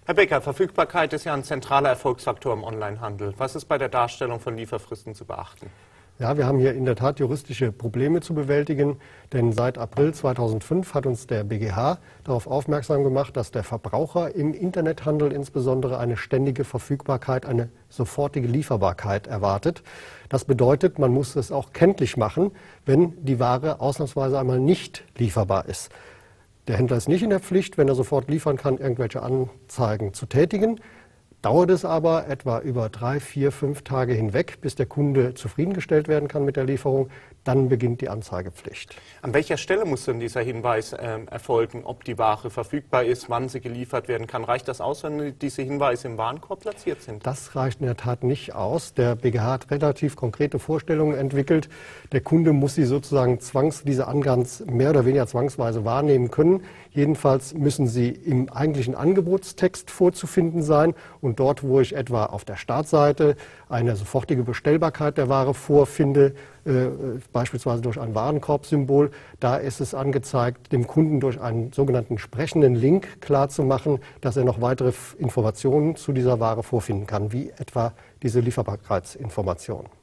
Herr Becker, Verfügbarkeit ist ja ein zentraler Erfolgsfaktor im Onlinehandel. Was ist bei der Darstellung von Lieferfristen zu beachten? Ja, wir haben hier in der Tat juristische Probleme zu bewältigen, denn seit April 2005 hat uns der BGH darauf aufmerksam gemacht, dass der Verbraucher im Internethandel insbesondere eine ständige Verfügbarkeit, eine sofortige Lieferbarkeit erwartet. Das bedeutet, man muss es auch kenntlich machen, wenn die Ware ausnahmsweise einmal nicht lieferbar ist. Der Händler ist nicht in der Pflicht, wenn er sofort liefern kann, irgendwelche Anzeigen zu tätigen. Dauert es aber etwa über 3, 4, 5 Tage hinweg, bis der Kunde zufriedengestellt werden kann mit der Lieferung, dann beginnt die Anzeigepflicht. An welcher Stelle muss denn dieser Hinweis erfolgen, ob die Ware verfügbar ist, wann sie geliefert werden kann? Reicht das aus, wenn diese Hinweise im Warenkorb platziert sind? Das reicht in der Tat nicht aus. Der BGH hat relativ konkrete Vorstellungen entwickelt. Der Kunde muss sie sozusagen diese Angaben mehr oder weniger zwangsweise wahrnehmen können. Jedenfalls müssen sie im eigentlichen Angebotstext vorzufinden sein. Und dort, wo ich etwa auf der Startseite eine sofortige Bestellbarkeit der Ware vorfinde, beispielsweise durch ein Warenkorbsymbol, da ist es angezeigt, dem Kunden durch einen sogenannten sprechenden Link klarzumachen, dass er noch weitere Informationen zu dieser Ware vorfinden kann, wie etwa diese Lieferbarkeitsinformation.